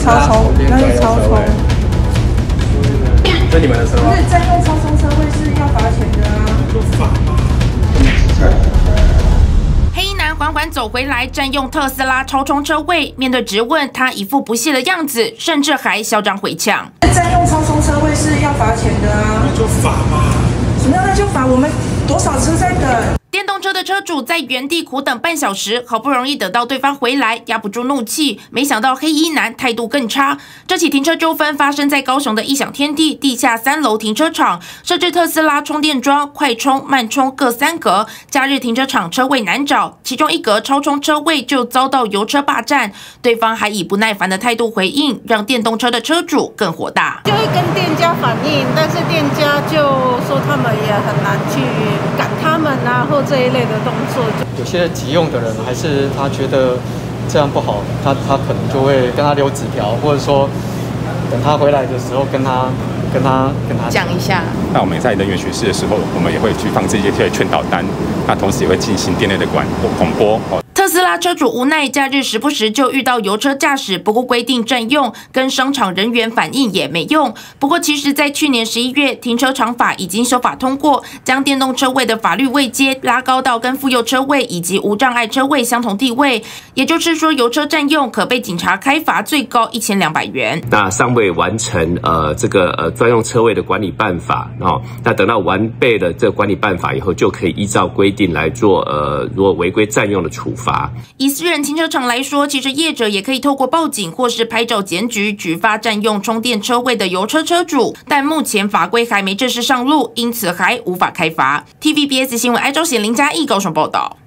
超充，那是超充。 这你们的车吗？ 不是占用超充车位是要罚钱的啊。 就罚吗？ 黑衣男缓缓走回来，占用特斯拉超充车位。面对质问，他一副不屑的样子，甚至还嚣张回呛：“ 占用超充车位是要罚钱的啊。” 那就罚嘛。 什么样那就罚？我们多少车在等？ 电动车的车主在原地苦等半小时，好不容易等到对方回来，压不住怒气，没想到黑衣男态度更差。这起停车纠纷发生在高雄的异想天地地下3楼停车场，设置特斯拉充电桩，快充、慢充各3格。假日停车场车位难找，其中1格超充车位就遭到油车霸占，对方还以不耐烦的态度回应，让电动车的车主更火大。 就会跟店家反映，但是店家就说他们也很难去赶他们啊，或这一类的动作。 有些急用的人，还是他觉得这样不好，他可能就会跟他留纸条，或者说等他回来的时候跟他讲一下。 那我们在人员巡视的时候，我们也会去放这些劝导单，那同时也会进行店内的广播。 特斯拉车主无奈，假日时不时就遇到油车驾驶不顾规定占用，跟商场人员反映也没用。不过，其实，在去年11月，停车场法已经修法通过，将电动车位的法律位阶拉高到跟妇幼车位以及无障碍车位相同地位。也就是说，油车占用可被警察开罚最高1200元。 那尚未完成这个专用车位的管理办法哦，那等到完备了这个管理办法以后，就可以依照规定来做如果违规占用的处罚。 以私人停车场来说，其实业者也可以透过报警或是拍照检举，举发占用充电车位的油车车主，但目前法规还没正式上路，因此还无法开罚。TVBS 新闻艾周贤林嘉义高雄报道。